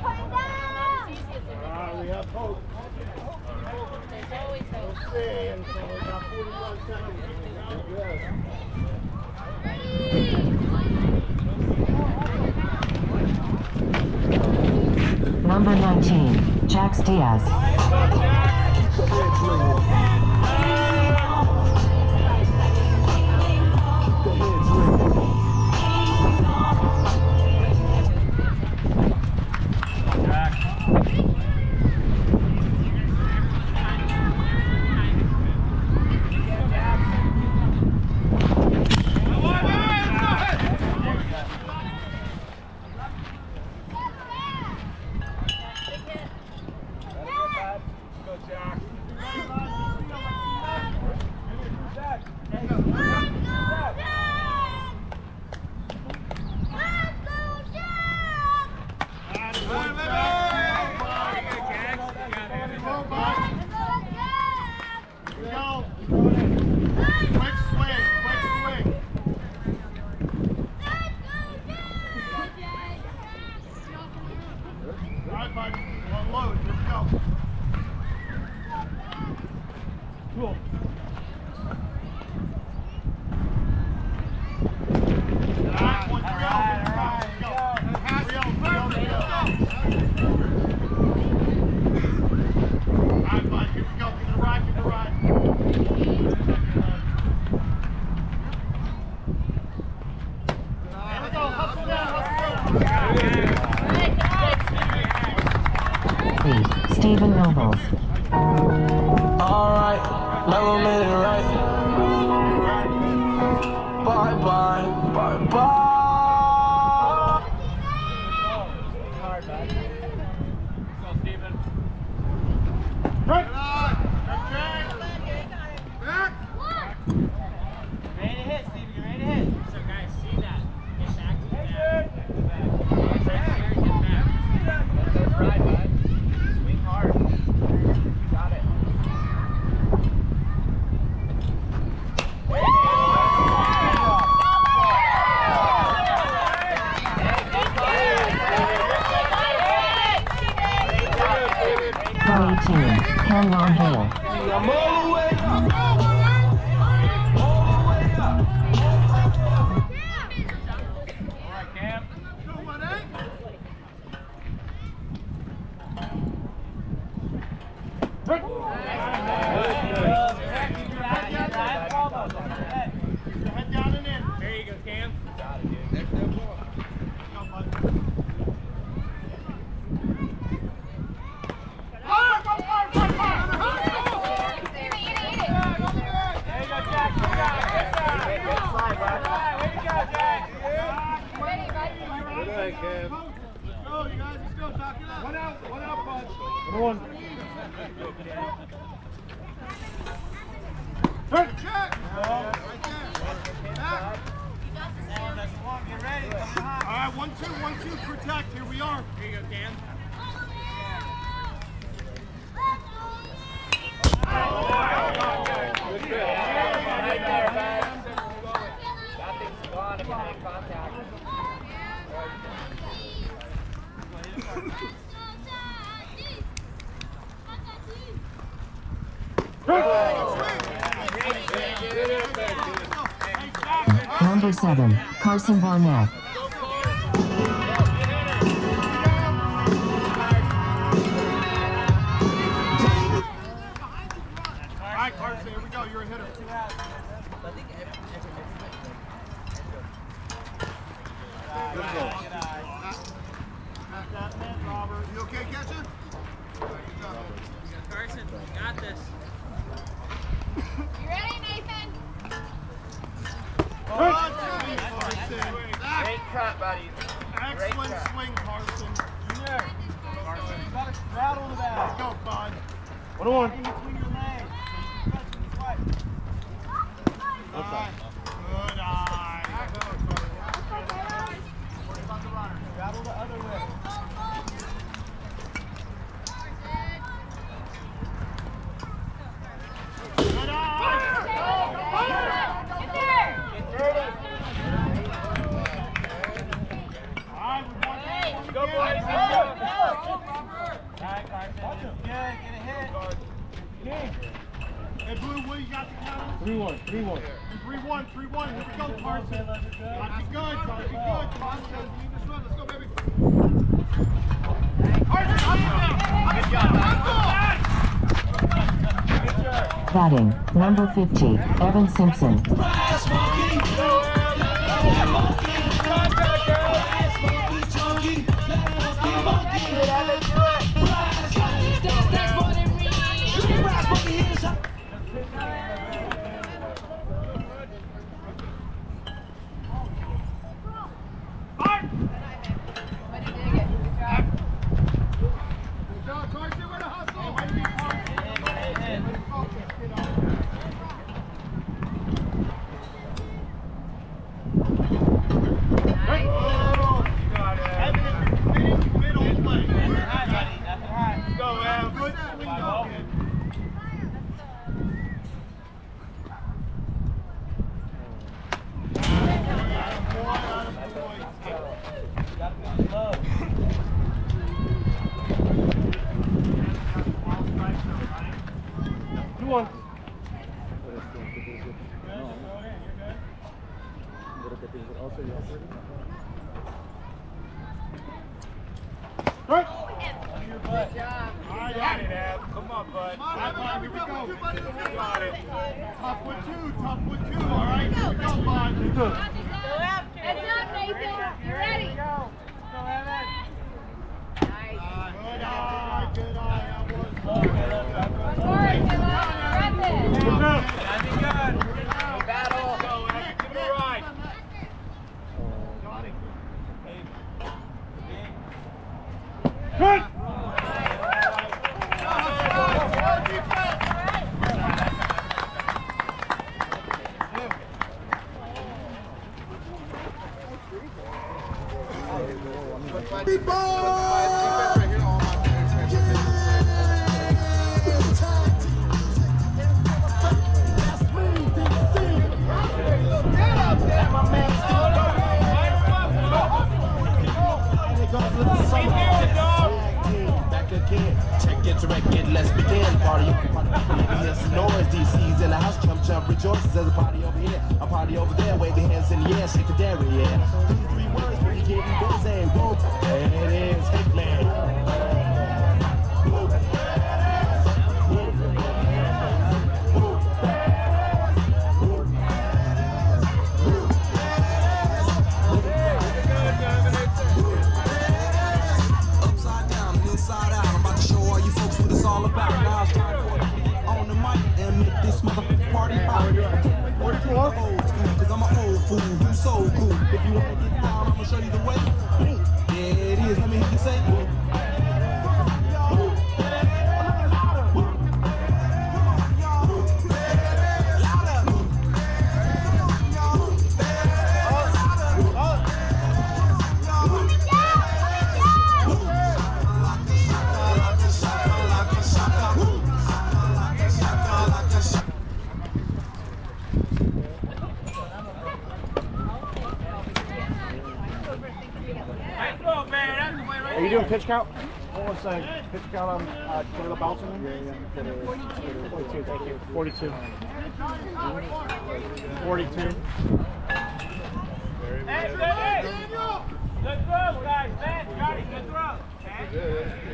We have hope. We'll see, and so we got 41 seconds. Number 19, Jax Diaz. Stephen Nobles. Alright, never made it right. Bye bye, bye bye. Hard, bud. Go, Stephen. Right. Ready to hit, Stephen. You ready to hit? So, guys, see that. Get back to the back. Get back. Get back. That's right, bud. Swing hard. You got it. Pro 18, Cameron Hale. I'm all the way up. Alright, Cam. Head down and in. There you go, Cam. Got it, dude. There's no ball. There you go, Jack. Good slide, bud. Way to go, Jack. Good night, Cam. Let's go, you guys. Let's go. Talk it up. One out, bud. One. Check. Right there. Back. Get ready. Come behind. All right, 1-2, 1-2. Protect. Here we are. Here you go, Cam. Right there, bud. That thing's gone if you make contact. Number 7, Carson Barnett. All right, Carson, here we go. You're a hitter. You okay, catcher? Carson, you got this. You ready, Nathan? Great cut, buddy. Excellent swing, Carson. Carson. You got to rattle the ball. Let's go, bud. 1-1. In between your legs. Good eye. Worry about the runner. Rattle the other way. Good eye. Get there! Get dirty. All right, we want Go, boys. Go. right, Carson. Good. Get a hit. Hey, Blue, what you got the count? 3-1, 3-1. 3-1, 3-1. Here we go, Carson. Gotta be good, gotta be good. Come on, let's run. Let's go, baby. Carson, good job, Batting, number 50, Evan Simpson. Come on, bud. Here we go. Got it. Top with two, all right? Here we go, bud. Heads up, Nathan. You ready? Go, Evan. Nice. Good eye, good eye. That was One more, Killa. Press it. That'd be good. Battle. Go, Evan. Give it a ride. Good. Check it, direct it, let's begin. Party, here's some noise. DC's in the house, jump, rejoices. There's a party over here, a party over there. Wave your hands in the air, shake the dairy, yeah. These 3 words when you getting busy. Whoa, there it is, Hickman. Upside down and inside out. I'm about to show all you folks what it's all about. Now it's time for me to get on the mic and make this motherfucking party pop. Old school, cause I'm an old fool who's so cool. If you wanna get down, I'ma show you the way. There it is, let me hear you say. Are you doing pitch count? Hold on a second. Pitch count on Caleb Bouncing? Yeah. 42, thank you. 42. 42. Hey, good throw, guys. Ben, Johnny, good throw. There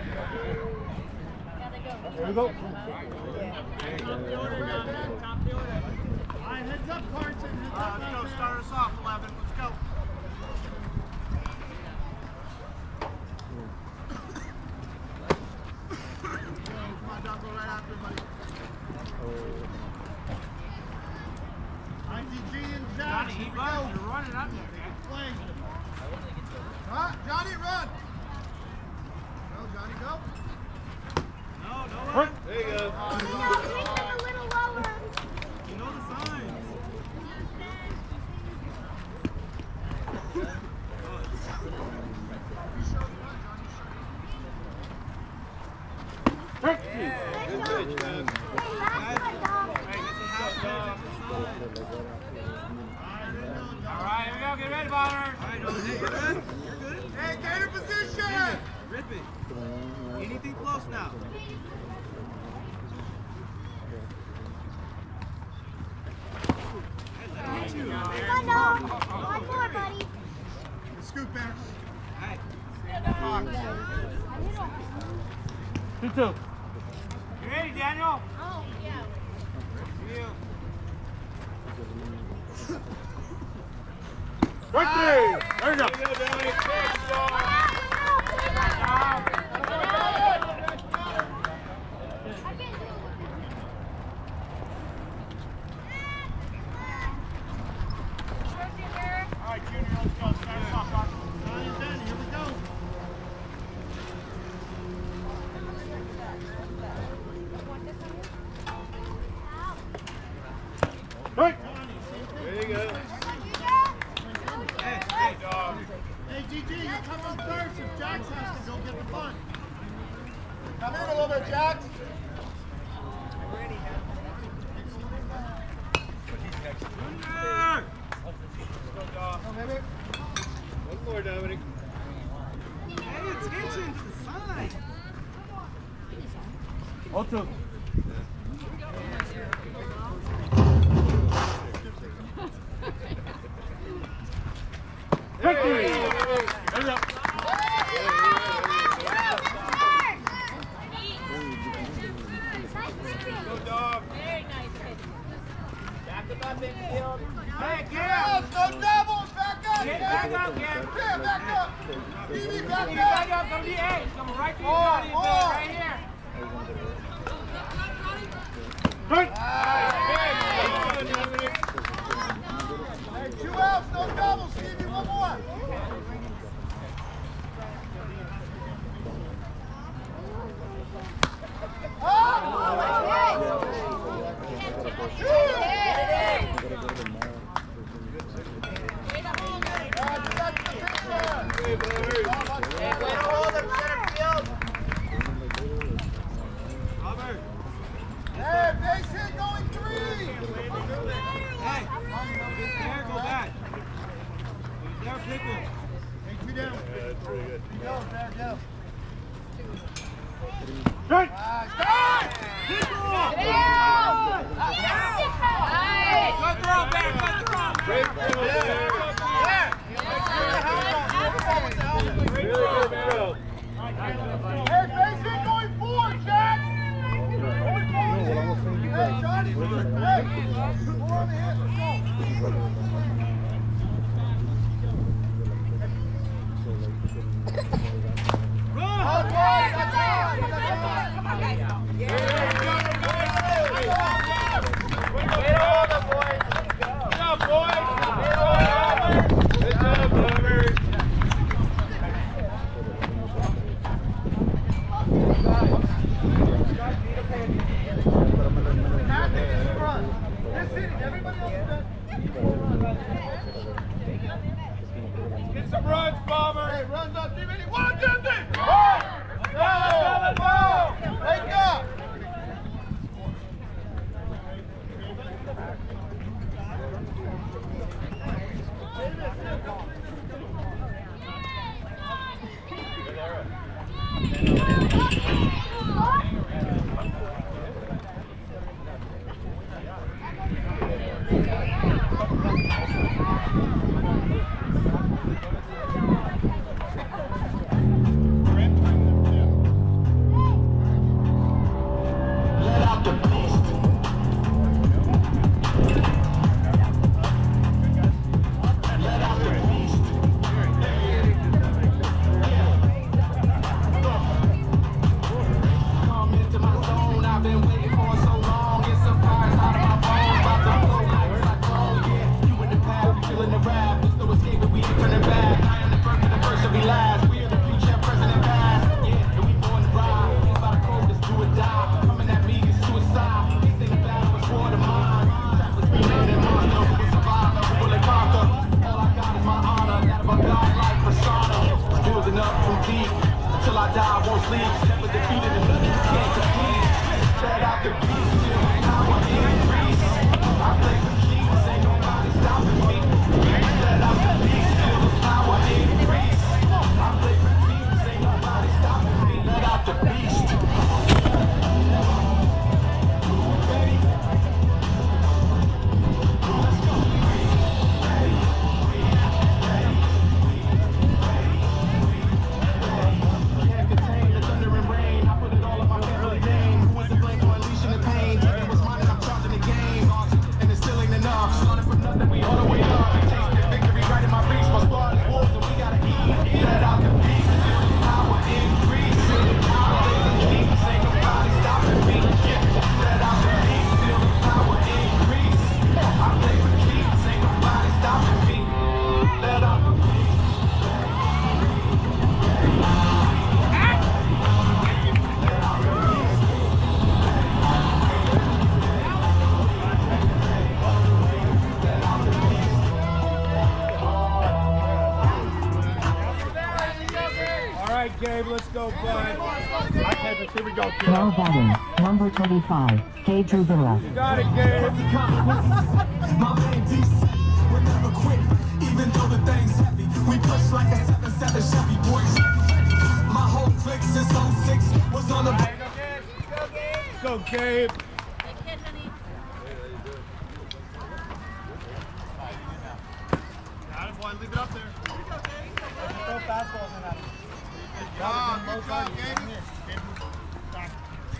we go. All right, heads up, Carson. Let's go. Start us off, 11. Let's go. Come on, Doc, go right after him, buddy. ITG and Jack. Johnny, he runs. You're running up there, man. Play. Huh? Johnny, run. Go, Johnny, go. No run. There you go. A little lower. You know the signs. All right, here we go. Get ready, Bonner. Hey, get in position. Rip it. Anything close now? One more, buddy. Scoop there. Hey. 2-2. You ready, Daniel? Oh, yeah. Right there. There you go. All right, Junior, let's go. Start us off, Doc. 9 and 10, here we go. Right. There you go. Hey, GG, you come up first if Jax has to go get the punt. Come in a little bit, Jax. One more, Dominic. Pay attention to the sign. 0-2. Victory! There you go. Go, dog. Very nice. Back him up, infield. Hey, Back Cam! up, no doubles, back up. Get back up, Cam! Cam, back up. Stevie, back Stevie, up. back up, come to the edge. Come right to your body, infield, right here. Right. Hey, 2 outs, no doubles, Stevie, one more. Hey, way to hold him, center field. Hey, base hit going 3. Hey, there, go back. There, people. Hey, 2 down. Yeah, that's pretty good. Go, there, go. Right. Good throw, Bear, good throw. Great throw, Hey, base hit going 4, Jack. Going 4. Hey, Johnny. Hey, 4 on the hit. Let's go. Run! That's right, that's right. Come on, guys. Way to hold him, boys. Good job, boys. Good job, Bummer. Get some runs, Bomber. Hey, runs up, 3 minutes. 1, 2, 3. Let's go. Wake up. The beat. Hi, Tempest. Here we go, kid. Now batting, number 25, K. Druvilla. You got it, Gabe. My man DC, we'll never quit, even though the thing's heavy. We push like a 7-7 Chevy, boys. My whole clique since 06 was on the. Let's go, Gabe. Got it, boy. Leave it up there. Throw fastballs in at him. Good job, Gabe. Back.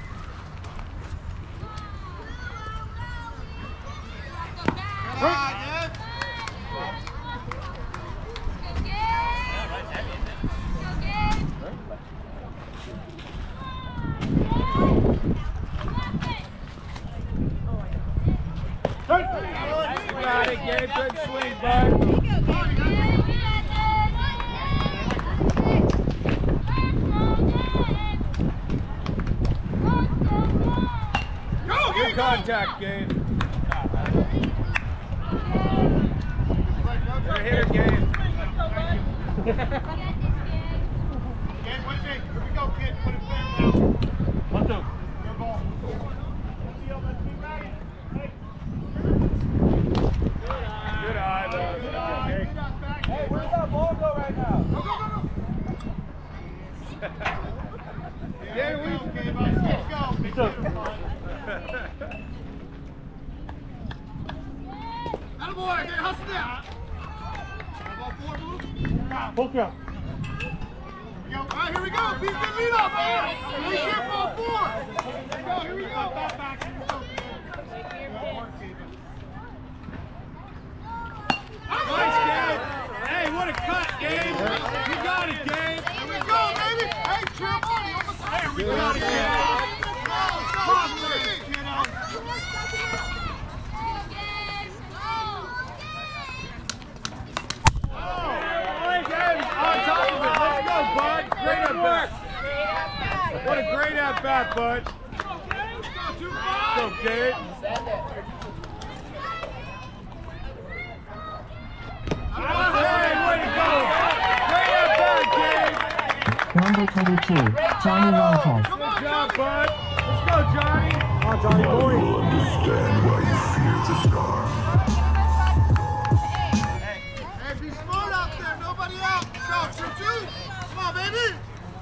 Come on, Gabe. Got it, Gabe. Good swing, bud. Good contact, Gabe. You're a hitter, Gabe. Gabe, wait, Jake. Here we go, kid. Put it back now. 1-2. Good ball. Good eye, though. Good eye. Hey, where's that ball go right now? Go, go, go, go. Yeah, Let's go, Gabe. Let's go. Big Two. kid, come on. Attaboy, Gabe, hustle down. Ball four, move. Full count. Here we go. All right, here we go. Be good lead off, man. Release your ball four. Here we go. Here we go. Back. Here we go. Nice, Gabe. Hey, what a cut, Gabe. You got it, Gabe. Here we go, baby. Hey, cheer him on. He almost there. We got it, kid. Come on, On top of it. Let's go, bud. Great at bat. What a great at bat, bud. Go, Gabe. Hey, way to go. Great at bat, Gabe. Number 22, Johnny Longtest. Good job, bud. Let's go, Johnny. Come on, Johnny boy. Understand why you fear the star. Hey, be smart out there. Nobody out. Go, 2-2. Come on, baby.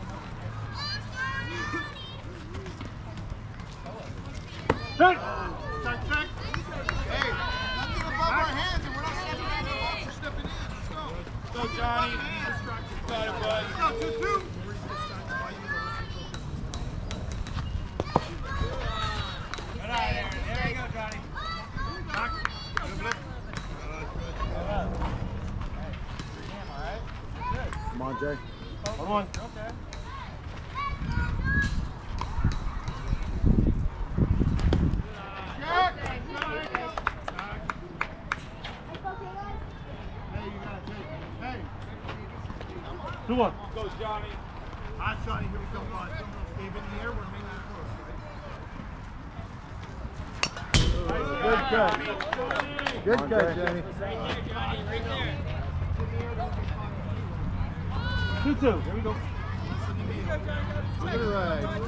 Check. Check. Hey, nothing above our hands, and we're not stepping in the ball. We're stepping in. Let's go. Go, Johnny. Got it, bud. Let's go, 2-2. There you go, Johnny. Back. Good blitz. Come on, Jay. 1-1. Okay. Hey. 2-1. Goes Johnny. Hot Johnny, here we go, bud. Steve in the air, we're making it close. Good cut, Johnny. 2-2. Here we go. Look at it right.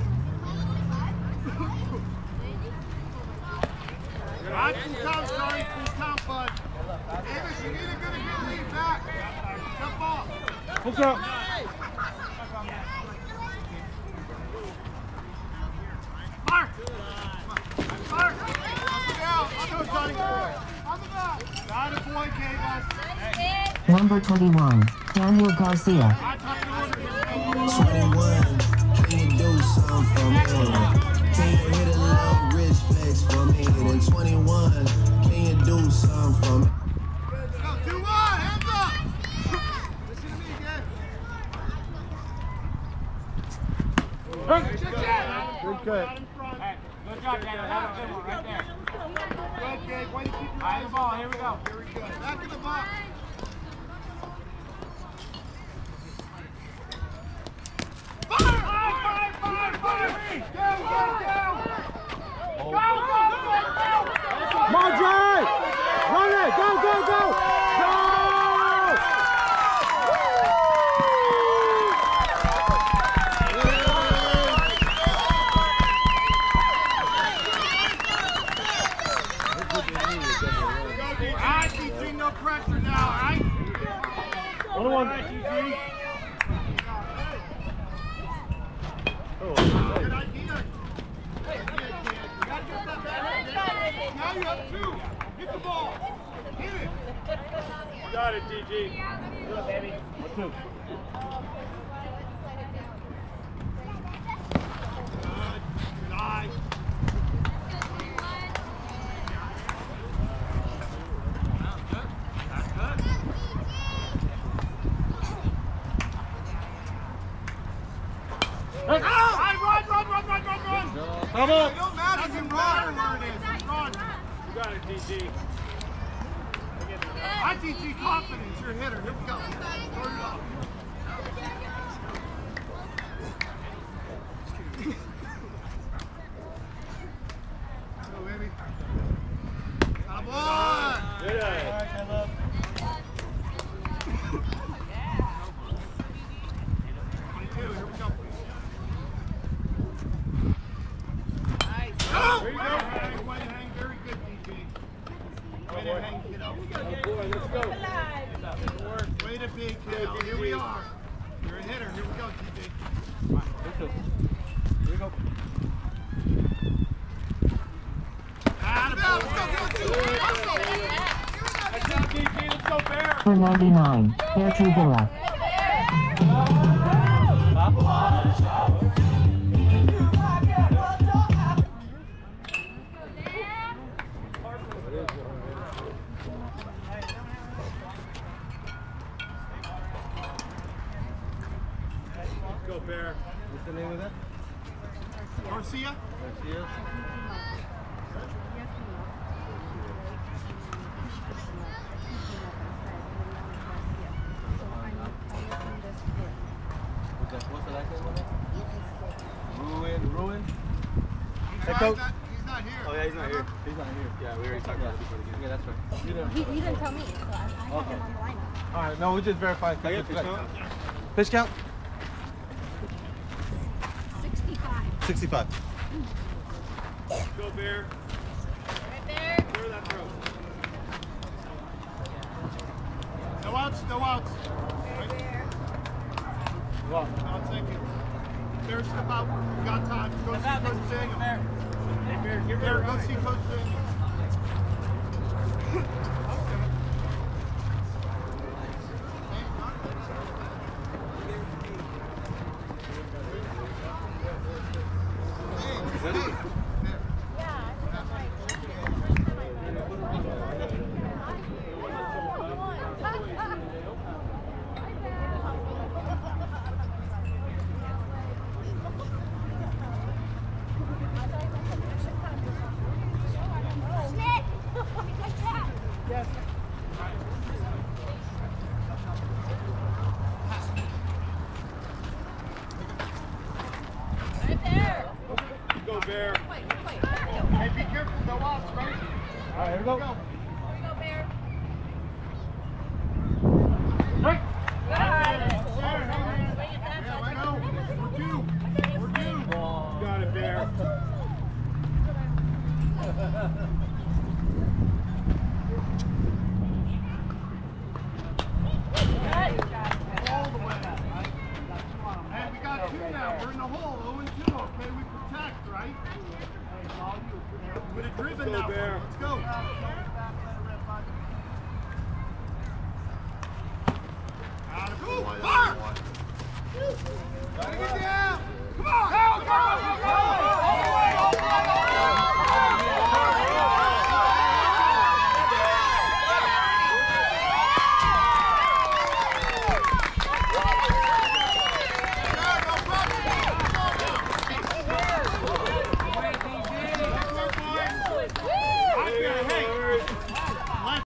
Hot full count, Johnny. Full count, bud. Davis, you need a good lead back. Jump off. Full count. Mark! Mark! Up and down. Let's go, Johnny. On the back. Got it, boy, K-Bus. Number 21, Daniel Garcia. Hot top of the order. 21, can you do something for me? Can you hit a little rich flex for me? Then 21, can you do something for me? Go, 2-1, hands up! Listen to me, Gabe. Good cut. Good job, Daniel. Have a good one right there. Good, Gabe. Way to keep your High the ball. Here we go. Here we go. Back in the box. Come on, Jay! Run it! Go, go, go! Go! Good idea. Hey, you gotta get that back. Now you have two. Hit the ball. Hit it. Got it, DG. Do it, baby. Let's move. Good eye. That's good. Run! Come on. It don't matter if you run or where it is. Run. You got it, DG. I teach you confidence. You're a hitter. Here we go. Throw it up. Go, baby. Come on. Good. Here we go. There you go. Way to hang. Very good, DJ. Way to hang, kiddo. Boy, let's go. Way to be, kiddo. Here we are. You're a hitter. Here we go, DJ. Let's go. Here we go. Let's go. That's it, DG. Let's go, Bear. For 99, Bear Truvilla. Go, Bear. What's the name of that? Garcia. Garcia. What's the last name of that? Ruin. Hey, coach. He's not here. Oh, yeah, he's not here. He's not here. Yeah, we already talked about it before the game. Yeah, that's right. He didn't tell me, so I had him on the lineup. All right, no, we just verified. Can I get pitch count? Pitch count? 65. 65. Go, Bear. Right there. Clear that throw. No outs, no outs. Right there. Well, I'll take it. Bear, step out. We got time. Go see Coach Daniel. Bear, go see Coach Daniel. Right there. go, Bear. Hey, be careful. No outs, right? All right, here we go. Here we go, Bear. Right. We're due. We're due. Got it, Bear. All the way. Hey, we got two now. We're in the hole. 0-2. Okay, we protect, right? Would have driven Go, that Bear. one. Let's go.